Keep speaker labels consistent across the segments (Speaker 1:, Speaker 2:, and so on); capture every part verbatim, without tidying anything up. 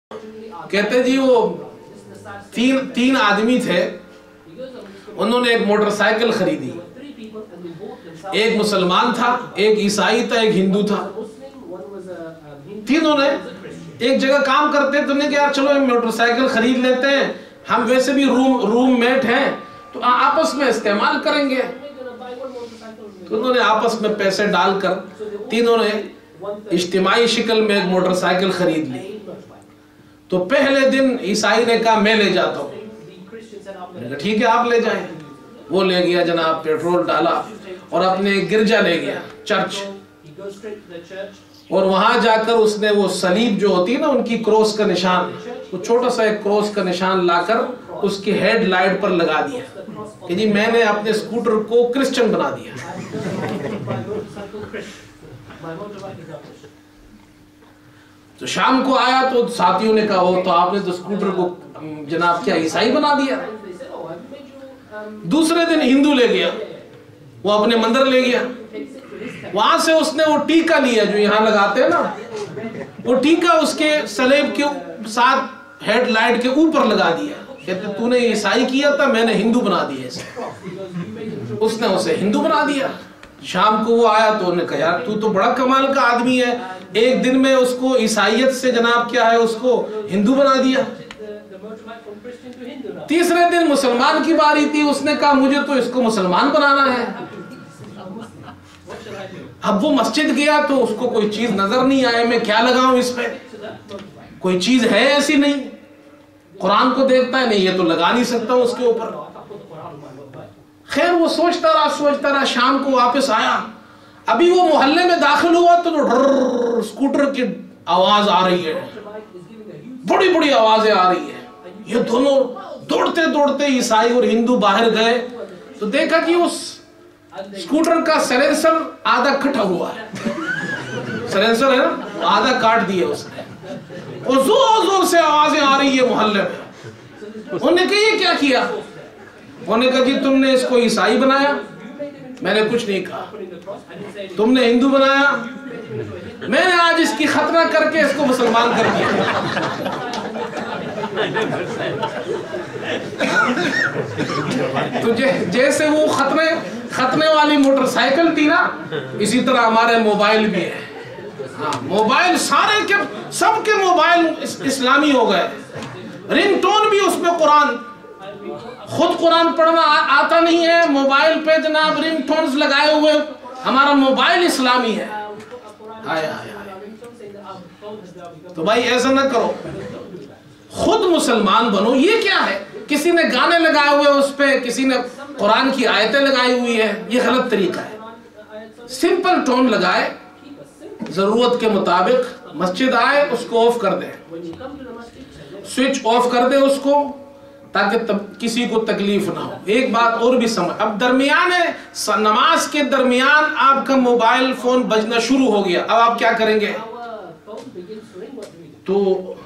Speaker 1: کہتے جی وہ تین تین آدمی تھے، انہوں نے ایک موٹر سائیکل خریدی، ایک مسلمان تھا، ایک عیسائی تھا، ایک ہندو تھا۔ تینوں نے ایک جگہ کام کرتے تو انہیں کہا چلو ایک موٹر سائیکل خرید لیتے ہیں، ہم ویسے بھی روم روم میٹ ہیں تو آپس میں استعمال کریں گے۔ تو انہوں نے آپس میں پیسے ڈال کر تینوں نے اجتماعی شکل میں ایک موٹر سائیکل خرید لی۔ تو پہلے دن عیسائی نے کہا میں لے جاتا ہوں، میں نے کہا ٹھیک ہے آپ لے جائیں۔ وہ لے گیا جناب، پیٹرول ڈالا اور اپنے گرجا لے گیا، چرچ، اور وہاں جا کر اس نے وہ صلیب جو ہوتی ہے نا ان کی کروس کا نشان، وہ چھوٹا سا ایک کروس کا نشان لا کر اس کی ہیڈ لائٹ پر لگا دیا کہ جی میں نے اپنے اسکوٹر کو کرسچن بنا دیا۔ تو شام کو آیا تو ساتھیوں نے کہا وہ تو آپ نے تو اسکوٹر کو جناب کیا عیسائی بنا دیا۔ دوسرے دن ہندو لے گیا، وہ اپنے مندر لے گیا، وہاں سے اس نے وہ ٹیکا لیا جو یہاں لگاتے ہیں نا، وہ ٹیکا اس کے صلیب کے ساتھ ہیڈ لائٹ کے اوپر لگا دیا۔ کہتے تو نے عیسائی کیا تھا، میں نے ہندو بنا دیا اسے۔ اس نے اسے ہندو بنا دیا۔ شام کو وہ آیا تو انہوں نے کہا یار تو تو بڑا کمال کا آدمی ہے، ایک دن میں اس کو عیسائیت سے جناب کیا ہے اس کو ہندو بنا دیا۔ تیسرے دن مسلمان کی باری تھی، اس نے کہا مجھے تو اس کو مسلمان بنانا ہے۔ اب وہ مسجد گیا تو اس کو کوئی چیز نظر نہیں آئے، میں کیا لگاؤں اس پہ، کوئی چیز ہے ایسی نہیں۔ قرآن کو دیکھتا ہے نہیں یہ تو لگا نہیں سکتا اس کے اوپر۔ خیر وہ سوچتا رہا سوچتا رہا، شام کو واپس آیا، ابھی وہ محلے میں داخل ہوا تو ڈر اسکوٹر کی آواز آ رہی ہے، بڑی بڑی آوازیں آ رہی ہیں۔ یہ دونوں دوڑتے دوڑتے عیسائی اور ہندو باہر گئے تو دیکھا کہ اس اسکوٹر کا سیلنسر آدھا کٹا ہوا ہے، سیلنسر ہے نا آدھا کاٹ دیا اس نے، اور زور زور سے آوازیں آ رہی ہے محلے میں۔ انہوں نے کہا یہ کیا کیا؟ انہوں نے کہا جی تم نے اس کو عیسائی بنایا؟ میں نے کچھ نہیں کہا۔ تم نے ہندو بنایا؟ میں نے آج اس کی ختنہ کر کے اس کو مسلمان کر دیا۔ تو جیسے وہ ختنے ختنے والی موٹر سائیکل تھی نا، اسی طرح ہمارے موبائل بھی ہے۔ موبائل سارے کے سب کے موبائل اسلامی ہو گئے، رنگ ٹون بھی اس میں قرآن، خود قرآن پڑھنا آتا نہیں ہے، موبائل پہ جناب رنگ ٹونز لگائے ہوئے، ہمارا موبائل اسلامی ہے۔ آئے آئے تو بھائی ایسا نہ کرو، خود مسلمان بنو۔ یہ کیا ہے؟ کسی نے گانے لگائے ہوئے اس پہ، کسی نے قرآن کی آیتیں لگائی ہوئی ہے، یہ غلط طریقہ ہے۔ سمپل ٹون لگائے، ضرورت کے مطابق مسجد آئے اس کو آف کر دیں، سوئچ آف کر دیں اس کو، تاکہ کسی کو تکلیف نہ ہو۔ ایک بات اور بھی سمجھ، اب درمیان نماز کے درمیان آپ کا موبائل فون بجنا شروع ہو گیا، اب آپ کیا کریں گے؟ تو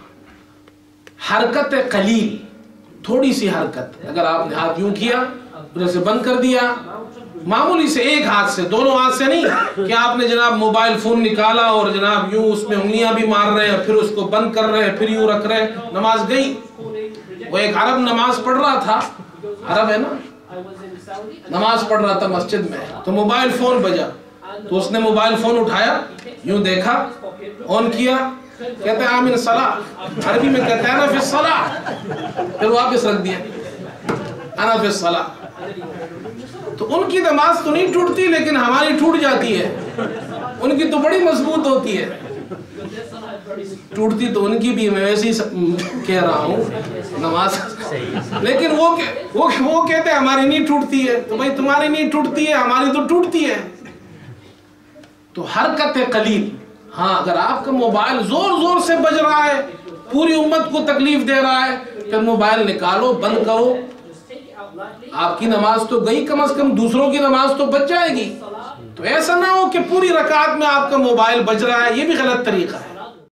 Speaker 1: حرکت قلیل، تھوڑی سی حرکت، اگر آپ نے ہاتھ یوں کیا اسے بند کر دیا، معمولی سے ایک ہاتھ سے، دونوں ہاتھ سے نہیں کہ آپ نے جناب موبائل فون نکالا اور جناب یوں اس میں انگلیاں بھی مار رہے ہیں، پھر اس کو بند کر رہے ہیں، پھر یوں رکھ رہے ہیں، نماز گئی۔ وہ ایک عرب نماز پڑھ رہا تھا، عرب ہے نا، نماز پڑھ رہا تھا مسجد میں، تو موبائل فون بجا، تو اس نے موبائل فون اٹھایا، یوں دیکھا، آن کیا، کہتے ہیں آمین صلاح، عربی میں کہتے ہیں انا فی الصلاح، پھر واپس رکھ دیا، انا فی الصلاح۔ تو ان کی نماز تو نہیں ٹوٹتی لیکن ہماری ٹوٹ جاتی ہے، ان کی تو بڑی مضبوط ہوتی ہے، ٹوٹتی تو ان کی بھی، میں ویسے ہی کہہ رہا ہوں نماز، لیکن وہ وہ کہتے ہیں ہماری نہیں ٹوٹتی ہے، تو بھائی تمہاری نہیں ٹوٹتی ہے، ہماری تو ٹوٹتی ہے۔ تو حرکت قلیل، ہاں اگر آپ کا موبائل زور زور سے بج رہا ہے، پوری امت کو تکلیف دے رہا ہے، پھر موبائل نکالو، بند کرو، آپ کی نماز تو گئی، کم از کم دوسروں کی نماز تو بچ جائے گی۔ تو ایسا نہ ہو کہ پوری رکعت میں آپ کا موبائل بج رہا ہے، یہ بھی غلط طریقہ ہے۔